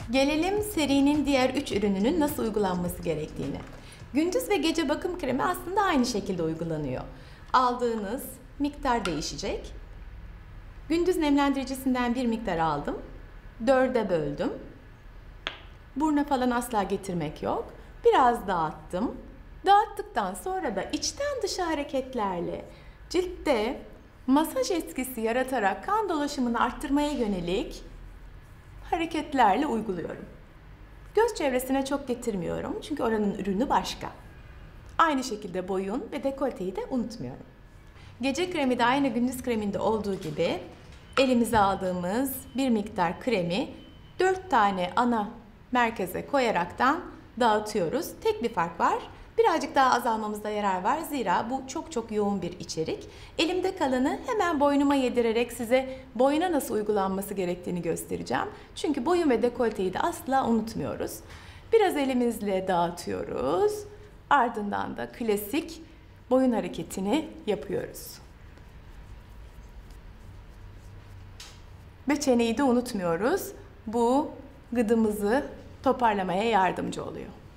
Gelelim serinin diğer 3 ürününün nasıl uygulanması gerektiğine. Gündüz ve gece bakım kremi aslında aynı şekilde uygulanıyor. Aldığınız miktar değişecek. Gündüz nemlendiricisinden bir miktar aldım. 4'e böldüm. Buruna falan asla getirmek yok. Biraz dağıttım. Dağıttıktan sonra da içten dışa hareketlerle ciltte masaj etkisi yaratarak kan dolaşımını arttırmaya yönelik hareketlerle uyguluyorum. Göz çevresine çok getirmiyorum çünkü oranın ürünü başka. Aynı şekilde boyun ve dekolteyi de unutmuyorum. Gece kremi de aynı gündüz kreminde olduğu gibi elimize aldığımız bir miktar kremi 4 tane ana merkeze koyaraktan dağıtıyoruz. Tek bir fark var. Birazcık daha azalmamızda yarar var. Zira bu çok yoğun bir içerik. Elimde kalanı hemen boynuma yedirerek size boyuna nasıl uygulanması gerektiğini göstereceğim. Çünkü boyun ve dekolteyi de asla unutmuyoruz. Biraz elimizle dağıtıyoruz. Ardından da klasik boyun hareketini yapıyoruz. Ve çeneyi de unutmuyoruz. Bu gıdımızı toparlamaya yardımcı oluyor.